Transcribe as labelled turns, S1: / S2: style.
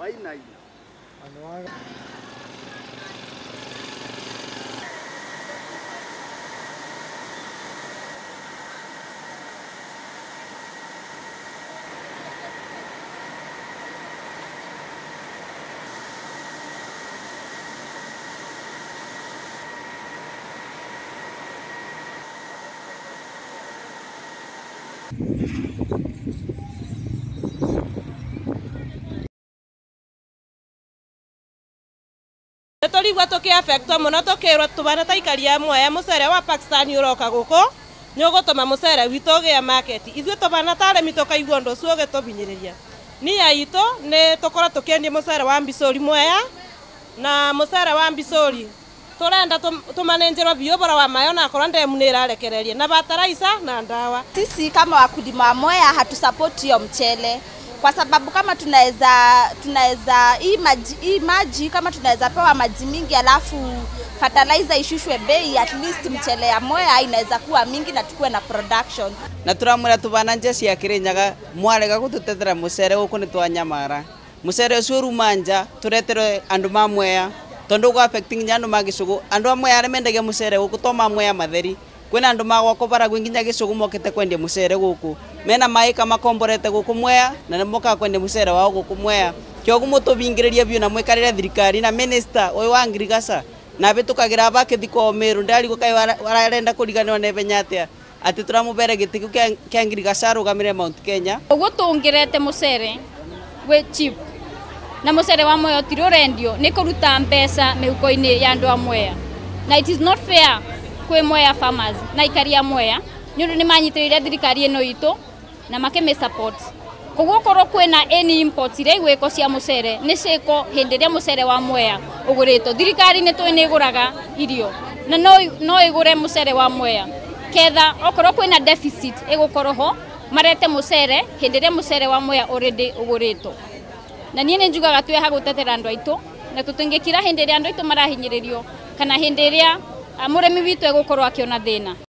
S1: Turigwa tukiafectwo muno tukirwo tubana taikaria Mwea mucere wa Pakistan uroka guku ni ugutuma mucere witu ugia market ithu tubana taremi tukaigua ndu ucio ugitubinyiriria nia itu ni tukora tukiendia mucere wa Mbicuri Mwea na mucere wa Mbicuri turenda tumanenjerwa biu bora wa mayo na korwa ndemu ni irarekereria na bataraisa na ndawa.
S2: Sisi kama wakulima wa Mwea hatusupport hiyo mchele kwa sababu kama tunaweza hii maji kama tunaweza pewa maji mingi alafu fertilizer ishushwe bei, at least mchele ya Mwea inaweza kuwa mingi na tukue na production.
S3: Na turamwira tubana nje cia Kirinyaga mwarega gututetera mucere guku ni twanyamara mucere ucio rumanja turetere andu ma Mwea tondu go affecting nyandu ma Gicugu andu a Mwea aremendagia mucere guku toma Mwea matheri kwina andu magwako bara gwinginya Gicugu mokete kwendia mucere guku mena maika makomborete guku Mwea na nemoka kwendia mucere wao guku Mwea kiogu mutubingiriria biu na mwekarire thirikari na minister oy wa ngirigaca na bitukagira bakithiko Meru ndari gukai wararenda kuriganwa ne benyatia ati turamubere gitiku kya ngirigaca rugamire Mount Kenya
S4: ugu tungirete mucere we cheap na mucere wa Mwea tiro rendio ni kuruta mbeca mihuko-ini ya andu a Mwea na it is not fair kwe Mwea farmers na ikaria Mwea nundu ni manyitiriria thirikari ino itu na makeme support koguo korwo kwina any imports iria igwiko cia mucere ni ciko hindi ria mucere wa Mwea ugurito thirikari ni twini iguraga irio na no igure mucere wa Mwea ketha okorwo kwina deficit igukorwo ho marete mucere hindi ria mucere wa Mwea already ugurito na nie njugaga twe hagutetera andu aitu na tutingikira hindi ria andu aitu marahinyiririo kana hindi ria muremi witu egukorwo akiona thina.